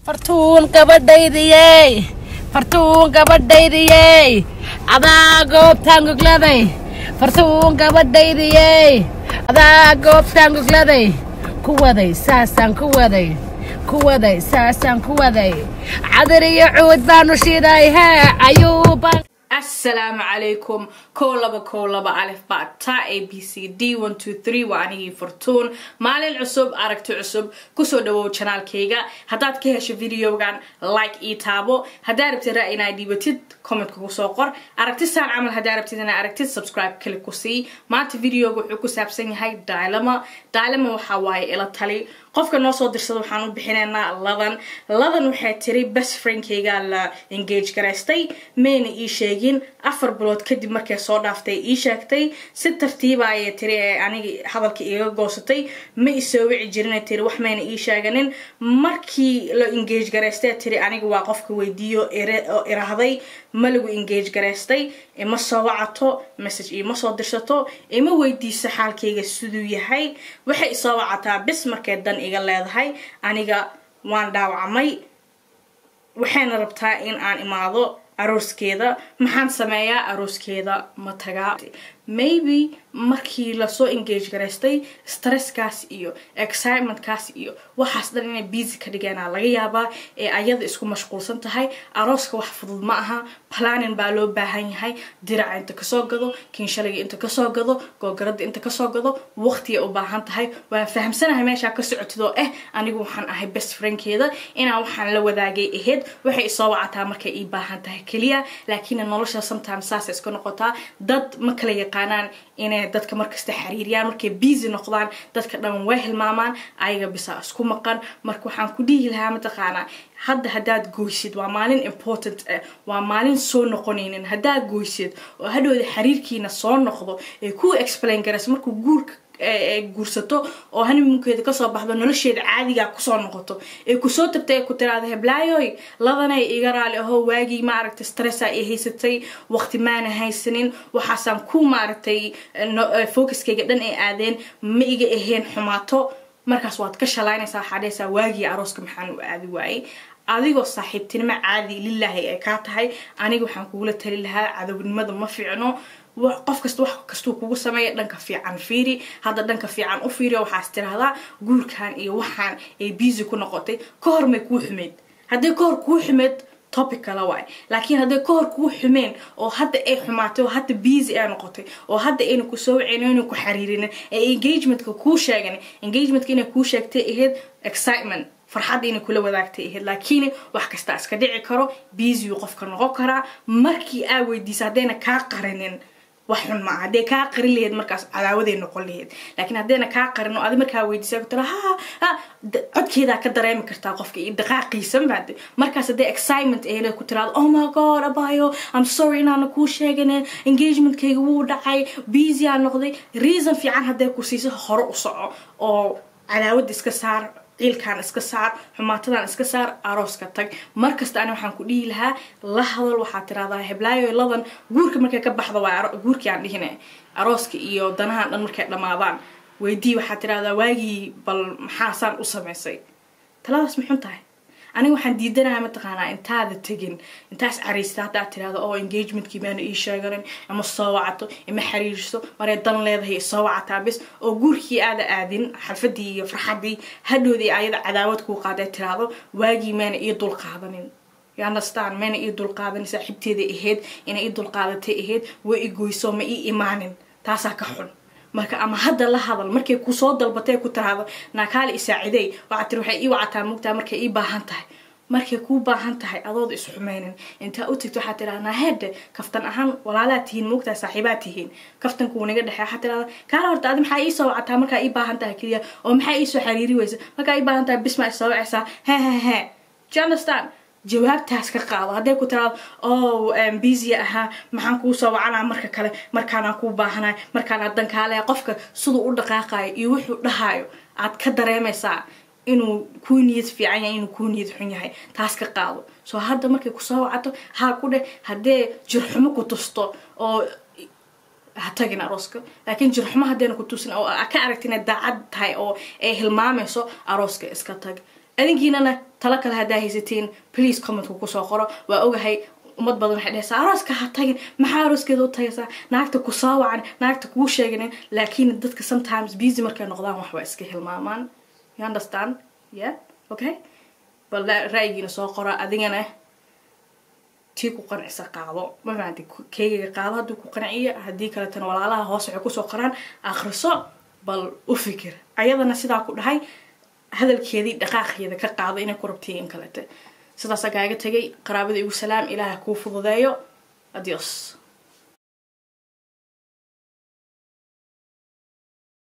Fartuun gabadhaydiyey adaa goobtaan gogladay fartuun gabadhaydiyey adaa goobtaan gogladay kuwaday saasaan kuwaday saasaan kuwaday cadar iyo cuud baanu shiday ayuuban السلام عليكم كولبا ألف باء تا ABCD 1 2 3 وأني فرتون مالين عصب أركت عصب كسر دو channel كيجا هدات كهش فيديو كان لايك تابو هدارب ترى إن أيدي بتد كومنت كوساقر أركت سان عمل هدارب تدنا أركت سبسكرايب كل كوسي مات فيديو كوساب سني هاي دايلما وحواي إلى تالي قفك الناس ودرسوا حنو بحنانا لذن وحتري بس فرينكيجا لا engage كرستي من إيشيجين أفر بلود كدي مركز صار دافتي إيشاكتي ست ترتيب أي تري يعني هذا كي قاصتي ما يسوي عجرنا تري وحمين إيشاجنين مركي لا engage كرستي تري يعني واقفك ويديو إرهذي ملو engage كرستي إما صوعته مسج إما صادرته إما ويدي سحال كيجا السدوية هاي وحي صوعتها بس مركز iga leedahay aniga waan dhaawacmay waxaan rabtaa in aan imaado arooskeeda maxaan sameeyaa arooskeeda ma tagaa maybe markii la soo engage gareystay stresskaas iyo excitementkaas iyo waxaas dhan inay busy ka dhigaana laga yaabaa ee ayada isku mashquulsan tahay arooska wax fudud ma aha planning baa loo baahan yahay dirac inta ka soo gado kinshaliga inta ka soo gado googarada inta ka soo gado waqti ay u baahan tahay waan fahamsanahay meesha ka socotido anigu waxaan ahay best friendkeeda inaan waxaan la wadaagay aheed waxay soo wacataa markay ii baahan tahay kaliya laakiin nolosha sometimes saas iska noqotaa dad ma kala yaqaanaan inay dadka markasta xiriiriyaan markay busy noqdaan dadka dhan way hilmaamaan ayaga bisa isku maqan marka waxaan ku dhihi lahaa mataqaana haddaad gooysid waa maalin important waa maalin soo noqonaynin haddaad gooysid oo hadhowda xiriirkiina soo noqdo ee ku explain garaysa markuu guursato oo honeymoonkeeda ka soo baxdo nolosheeda caadiga ku soo noqoto ee ku soo tabtay ku tiraado heblaayoy ladanay iga raali ahoo waagi ma aragtay stress ay haysatay waqti maana haysanin waxaasan ku maaragtay focuskayga dhan ay aadeen ma iga aheen xumaato markaas waad ka shalaynaysaa xadeesa waagi arooska maxaan u aadi waayay adigoo saaxiibtinimo caadi lillahi ay ka tahay aniga waxaan kuula tali lahaa cadawnimada ma fiicno qof kasta wax kasta kugu sameeyo dhanka fiican fiiri hadda dhanka fiican u fiiri waxaas tiraahdaa guurkan iyo waxaan ay busy ku noqotay ka hor may ku xumeed haddii ka hor ku xumeed topic kala waay laakiin haddii ka hor ku xumeen oo hadda ay xumaatay oo hadda busy ay noqotay oo hadda ayna ku soo wicinayn ku xiriirin ee engagementka ku sheegan engagementka inay ku sheegtay aheed excitement farxad inay kula wadaagtay aheed laakiin wax kasta iska dhici karo busy qofka noqon kara markii ay weydiisay hadayna ka qarinin waxun ma hadee ka qarin leed markaas cadaawaday noqon leed laakiin hadeena ka qarin oo aad markaa weydiisay tira codkeeda ka dareemi kartaa qofka iyo dhaqaaqiisa baad markaas hadee excitement ee ku tiraado oh my god abayo I'm sorry inaan ku sheegane engagementkayga wuu dhacay busy aan noqday reason fiican hadee ku siiso hore u soco oo cadaawad iska saar ciilkan iska saar xumaatadan iska saar arooska tag markasta aan waxaan ku dhihi lahaa la hadal waxa tiraahdaa heblaayo ladan guurka markay ka baxdo waa guurkii aan dhihinay arooska iyo danahan dhan markay dhamaadaan weydii waxa tiraahdaa waagi bal maxaa san u sameysay taladaas ma xun tahay aniga waxaan diidanahay mataqaana intaada tagin intaas cariista hadda tiraahdo oo engagementkii baan ii sheeganin ama soo wacato ama xiriirso maray dan leedahay soo wacataa bis oo guurkii aadin xalfadii iyo farxadii hadhoodii ayada cadaawad ku qaaday tiraahdo waagi maan ii dul qaadanin yaanastaan maan ii dul qaadan saaxiibteeda aheed inay ii dul qaadatay aheed way igooyso ma ii imaanin taasa ka xun marka ama hadda la hadal markay ku soo dalbatay ku tiraado naakaali isaaciday waxa tir waxay ii wacataa mugtaa markay ii baahan tahay markay ku baahan tahay adood is xumeenin inta u tagto waxa tiraahdaa heed kaftan ahaan walaalaad tihiin mugtaa saaxiibaad tihiin kaftanku wanaga dhaxay waxa tiraahdaa kaala horta aad maxay ii soo wacataa markay ii baahan tahay kaliya oo maxay ii soo xiriiri weysa markay ii baahan tahay bisma soo wacaysa he do you understand jawaabtaas ka qaado haday ku tiraado oo busy aha maxaan ku soo wacana marka kale markaan ku baahanahay markaan adan kaale qofka sidoo u dhaqaaqay iyo wuxuu dhahayo aad ka dareemaysaa inuu ku niyad fiican yahay inuu ku niyad xun yahay taas ka qaado soo hadda markay ku soo wacato ha ku dheh hadee jirxumo ku tusto oo هتاجن أروسك لكن جرح ما هدينا كتوسن أو أكاركتنا دعد هاي أو إيه المامسو أروسك إسكتاج adinkiinana tala kale hadaa haysatiin please comment ku soo qoro waa ogahay umad badan waxay dhahaysaa arooska ha tagin maxaa arooskeeda u tagaysaa naagta ku soo wacan naagta kuu sheegin laakiin dadka sometimes busy markay noqdaan wax waa iska hilmaamaan you understand yeah okay bal ra'yigiina soo qoro adigana tii ku qancisa qaado ma fahanti keega qaado haduu ku qanciyo hadii kale tan walaalaha hoos waxay ku soo qoraan akhriso bal u fikir ayadana sidaa ku dhahay hadalkeedii dhaqaaqeeda ka qaado inay ku rabtay in kale sidaas agaaga tagay qaraabada igu salaam ilaahay ku fududeeyo adios